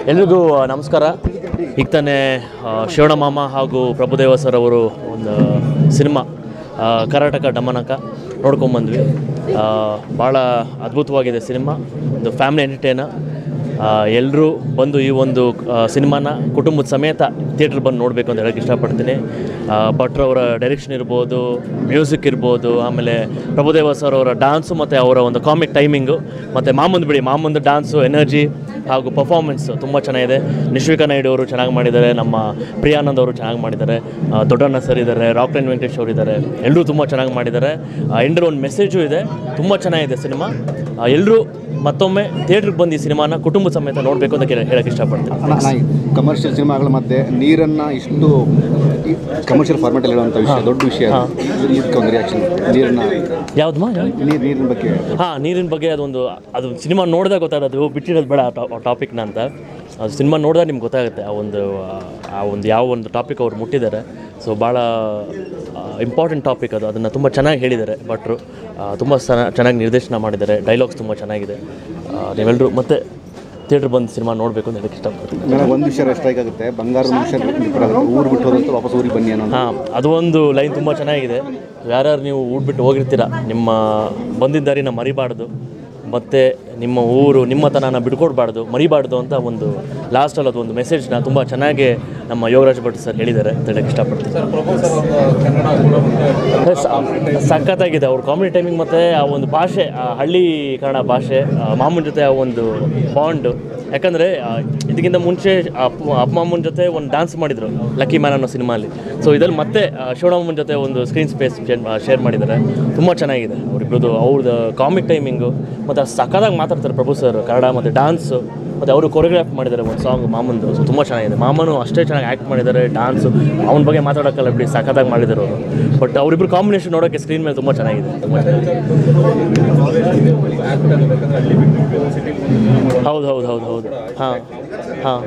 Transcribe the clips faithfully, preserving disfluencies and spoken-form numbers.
ಎಲ್ರಿಗೂ ನಮಸ್ಕಾರ. ಈಗ ತಾನೇ ಶಿವಣ್ಣ ಮಾಮ ಹಾಗೂ ಪ್ರಭುದೇವ ಸರ್ ಅವರು ಒಂದು ಸಿನಿಮಾ ಕರ್ನಾಟಕ ಡಮನಕ ನೋಡ್ಕೊಂಬಂದ್ವಿ. ಭಾಳ ಅದ್ಭುತವಾಗಿದೆ ಸಿನಿಮಾ. ಒಂದು ಫ್ಯಾಮಿಲಿ ಎಂಟರ್ಟೈನರ್. ಎಲ್ಲರೂ ಬಂದು ಈ ಒಂದು ಸಿನಿಮಾನ ಕುಟುಂಬದ ಸಮೇತ ಥಿಯೇಟ್ರ್ ಬಂದು ನೋಡಬೇಕು ಅಂತ ಹೇಳೋಕ್ಕೆ ಇಷ್ಟಪಡ್ತೀನಿ. ಭಟ್ರವರ ಡೈರೆಕ್ಷನ್ ಇರ್ಬೋದು, ಮ್ಯೂಸಿಕ್ ಇರ್ಬೋದು, ಆಮೇಲೆ ಪ್ರಭುದೇವ ಸರ್ ಅವರ ಡ್ಯಾನ್ಸು ಮತ್ತು ಅವರ ಒಂದು ಕಾಮಿಕ್ ಟೈಮಿಂಗು, ಮತ್ತು ಮಾಮಂದು ಬಿಡಿ ಮಾಮಂದು ಡ್ಯಾನ್ಸು, ಎನರ್ಜಿ ಹಾಗೂ ಪರ್ಫಾರ್ಮೆನ್ಸ್ ತುಂಬ ಚೆನ್ನಾಗಿದೆ. ನಿಶ್ವಿಕಾ ನಾಯ್ಡು ಅವರು ಚೆನ್ನಾಗಿ ಮಾಡಿದ್ದಾರೆ, ನಮ್ಮ ಪ್ರಿಯಾನಂದ್ ಅವರು ಚೆನ್ನಾಗಿ ಮಾಡಿದ್ದಾರೆ, ದೊಡ್ಡಣ್ಣ ಸರ್ ಇದ್ದಾರೆ, ರಾಕ್ಲೈನ್ ವೆಂಕಟೇಶ್ ಅವರು ಇದ್ದಾರೆ. ಎಲ್ಲರೂ ತುಂಬ ಚೆನ್ನಾಗಿ ಮಾಡಿದ್ದಾರೆ. ಎಂಡ್ರ ಒಂದು ಮೆಸೇಜು ಇದೆ. ತುಂಬ ಚೆನ್ನಾಗಿದೆ ಸಿನಿಮಾ. ಎಲ್ಲರೂ ಮತ್ತೊಮ್ಮೆ ಥಿಯೇಟ್ರಿಗೆ ಬಂದು ಈ ಸಿನಿಮಾನ ಕುಟುಂಬ ಸಮೇತ ನೋಡಬೇಕು ಅಂತ ಹೇಳಕ್ಕೆ ಇಷ್ಟಪಡ್ತೀನಿ. ಕಮರ್ಷಿಯಲ್ ಸಿನಿಮಾಗಳ ಮಧ್ಯೆ ನೀರನ್ನು ಇಷ್ಟು ಕಮರ್ಷಿಯಲ್ ಫಾರ್ಮೆಟಲ್ಲಿ ಇರುವಂಥ ವಿಷಯ ದೊಡ್ಡ ವಿಷಯ. ಇದಕ್ಕೊಂದು ರಿಯಾಕ್ಷನ್ ನೀರನ್ನ ಯಾವ್ದು ಮಾ ನೀರು ನೀರಿನ ಬಗ್ಗೆ ಹಾಂ ನೀರಿನ ಬಗ್ಗೆ ಅದೊಂದು ಅದು ಸಿನಿಮಾ ನೋಡಿದಾಗ ಗೊತ್ತಾಗೋದು, ಬಿಟ್ಟಿರೋದು ಬೇಡ ಆ ಟಾಪಿಕ್ನ ಅಂತ. ಅದು ಸಿನಿಮಾ ನೋಡಿದಾಗ ನಿಮ್ಗೆ ಗೊತ್ತಾಗುತ್ತೆ ಆ ಒಂದು ಆ ಒಂದು ಯಾವ ಒಂದು ಟಾಪಿಕ್ ಅವ್ರು ಮುಟ್ಟಿದ್ದಾರೆ. ಸೊ ಭಾಳ ಇಂಪಾರ್ಟೆಂಟ್ ಟಾಪಿಕ್ ಅದು. ಅದನ್ನು ತುಂಬ ಚೆನ್ನಾಗಿ ಹೇಳಿದ್ದಾರೆ ಭಟ್ರು. ತುಂಬ ಚೆನ್ನಾಗಿ ನಿರ್ದೇಶನ ಮಾಡಿದ್ದಾರೆ. ಡೈಲಾಗ್ಸ್ ತುಂಬ ಚೆನ್ನಾಗಿದೆ. ನೀವೆಲ್ಲರೂ ಮತ್ತೆ ಥಿಯೇಟ್ರ್ ಬಂದು ಸಿನಿಮಾ ನೋಡಬೇಕು ಅಂತ ಹೇಳಕ್ಕೆ ಇಷ್ಟಪಡ್ತೀನಿ. ನನಗೆ ಒಂದು ವಿಷಯ ಸ್ಟ್ರೈಕ್ ಆಗುತ್ತೆ, ಬಂಗಾರದ ಮನುಷ್ಯ ಊರು ಬಿಟ್ಟು ಹೋದಂತ ವಾಪಸ್ ಊರಿಗೆ ಬನ್ನಿ ಅನ್ನೋ. ಹಾಂ, ಅದು ಒಂದು ಲೈನ್ ತುಂಬ ಚೆನ್ನಾಗಿದೆ. ಯಾರ್ಯಾರು ನೀವು ಊರು ಬಿಟ್ಟು ಹೋಗಿರ್ತೀರ, ನಿಮ್ಮ ಬಂದಿದ್ದ ದಾರಿನ ಮರಿಬಾರ್ದು, ಮತ್ತು ನಿಮ್ಮ ಊರು ನಿಮ್ಮತನ ಬಿಡ್ಕೊಡ್ಬಾರ್ದು, ಮರಿಬಾರ್ದು ಅಂತ ಒಂದು ಲಾಸ್ಟಲ್ಲಿ ಅದು ಒಂದು ಮೆಸೇಜ್ನ ತುಂಬ ಚೆನ್ನಾಗಿ ನಮ್ಮ ಯೋಗರಾಜ್ ಭಟ್ ಸರ್ ಹೇಳಿದ್ದಾರೆ ಅಂತ ಹೇಳಕ್ಕೆ ಇಷ್ಟಪಡ್ತೀನಿ. ಸಖತ್ತಾಗಿದೆ ಅವ್ರ ಕಾಮಿಡಿ ಟೈಮಿಂಗ್ ಮತ್ತು ಆ ಒಂದು ಭಾಷೆ, ಆ ಹಳ್ಳಿ ಕನ್ನಡ ಭಾಷೆ, ಮಾಮೂನ ಜೊತೆ ಆ ಒಂದು ಬಾಂಡು. ಯಾಕಂದರೆ ಇದಕ್ಕಿಂತ ಮುಂಚೆ ಅಪ್ಪ ಅಪ್ಪ ಮಾಮನ ಜೊತೆ ಒಂದು ಡ್ಯಾನ್ಸ್ ಮಾಡಿದರು ಲಕ್ಕಿ ಮ್ಯಾನ್ ಅನ್ನೋ ಸಿನಿಮಾಲಿ. ಸೊ ಇದರಲ್ಲಿ ಮತ್ತೆ ಶಿವಣ್ಣಮ್ಮನ ಜೊತೆ ಒಂದು ಸ್ಕ್ರೀನ್ ಸ್ಪೇಸ್ ಶೇರ್ ಮಾಡಿದ್ದಾರೆ. ತುಂಬ ಚೆನ್ನಾಗಿದೆ ಅವರಿಬ್ಬರದು. ಅವ್ರದ್ದು ಕಾಮಿಕ್ ಟೈಮಿಂಗು ಮತ್ತು ಸಖತ್ತಾಗಿ ಮಾತಾಡ್ತಾರೆ ಪ್ರಭು ಸರ್ ಕನ್ನಡ, ಮತ್ತು ಡ್ಯಾನ್ಸು, ಮತ್ತು ಅವರು ಕೊರಿಯೋಗ್ರಾಫ್ ಮಾಡಿದ್ದಾರೆ ಒಂದು ಸಾಂಗ್ ಮಾಮಂದು. ಸೊ ತುಂಬ ಚೆನ್ನಾಗಿದೆ. ಮಾಮನು ಅಷ್ಟೇ ಚೆನ್ನಾಗಿ ಆ್ಯಕ್ಟ್ ಮಾಡಿದ್ದಾರೆ. ಡ್ಯಾನ್ಸು ಅವನ ಬಗ್ಗೆ ಮಾತಾಡೋಕ್ಕಲ್ಲ ಬಿಡಿ, ಸಖತ್ತಾಗಿ ಮಾಡಿದ್ದಾರೆ ಅವರು. ಬಟ್ ಅವರಿಬ್ಬರು ಕಾಂಬಿನೇಷನ್ ನೋಡೋಕ್ಕೆ ಸ್ಕ್ರೀನ್ ಮೇಲೆ ತುಂಬ ಚೆನ್ನಾಗಿದೆ. ತುಂಬ ಚೆನ್ನಾಗಿದೆ. ಹೌದು ಹೌದು ಹೌದು ಹೌದು ಹಾಂ ಹಾಂ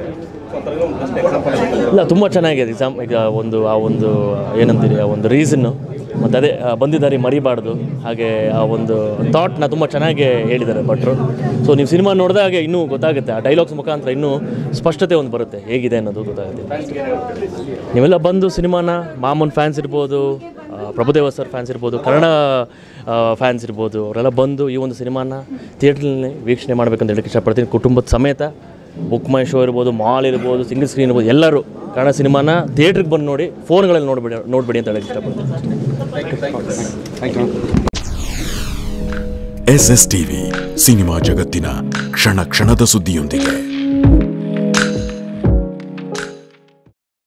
ಇಲ್ಲ, ತುಂಬ ಚೆನ್ನಾಗಿದೆ. ಎಕ್ಸಾಮ್ ಈಗ ಒಂದು ಆ ಒಂದು ಏನಂತೀರಿ ಆ ಒಂದು ರೀಸನ್ನು, ಮತ್ತು ಅದೇ ಬಂದಿದ್ದಾರೆ ಮರಿಬಾರ್ದು, ಹಾಗೆ ಆ ಒಂದು ಥಾಟ್ನ ತುಂಬ ಚೆನ್ನಾಗಿ ಹೇಳಿದ್ದಾರೆ ಭಟ್ರು. ಸೊ ನೀವು ಸಿನಿಮಾ ನೋಡಿದಾಗ ಇನ್ನೂ ಗೊತ್ತಾಗುತ್ತೆ, ಆ ಡೈಲಾಗ್ಸ್ ಮುಖಾಂತರ ಇನ್ನೂ ಸ್ಪಷ್ಟತೆ ಒಂದು ಬರುತ್ತೆ ಹೇಗಿದೆ ಅನ್ನೋದು ಗೊತ್ತಾಗುತ್ತೆ. ನೀವೆಲ್ಲ ಬಂದು ಸಿನಿಮಾನ, ಮಾಮೂನ್ ಫ್ಯಾನ್ಸ್ ಇರ್ಬೋದು, ಪ್ರಭುದೇವ ಸರ್ ಫ್ಯಾನ್ಸ್ ಇರ್ಬೋದು, ಕನ್ನಡ ಫ್ಯಾನ್ಸ್ ಇರ್ಬೋದು, ಅವರೆಲ್ಲ ಬಂದು ಈ ಒಂದು ಸಿನಿಮಾನ ಥಿಯೇಟ್ರಲ್ಲಿ ವೀಕ್ಷಣೆ ಮಾಡಬೇಕಂತ ಹೇಳಕ್ಕೆ ಇಷ್ಟಪಡ್ತೀನಿ. ಕುಟುಂಬದ ಸಮೇತ ಬುಕ್ ಮೈ ಶೋ ಇರ್ಬೋದು, ಮಾಲ್ ಇರ್ಬೋದು, ಸಿಂಗಲ್ ಸ್ಕ್ರೀನ್ ಇರ್ಬೋದು, ಎಲ್ಲರೂ ಕನ್ನಡ ಸಿನಿಮಾನ ಥಿಯೇಟ್ರಿಗೆ ಬಂದು ನೋಡಿ, ಫೋನ್ಗಳಲ್ಲಿ ನೋಡಬೇಡಿ ನೋಡಬೇಡಿ ಅಂತ ಹೇಳಕ್ಕೆ ಇಷ್ಟಪಡ್ತೀನಿ. ಎಸ್ ಎಸ್ ಟಿವಿ ಸಿನಿಮಾ ಜಗತ್ತಿನ ಕ್ಷಣ ಕ್ಷಣದ ಸುದ್ದಿಯೊಂದಿಗೆ.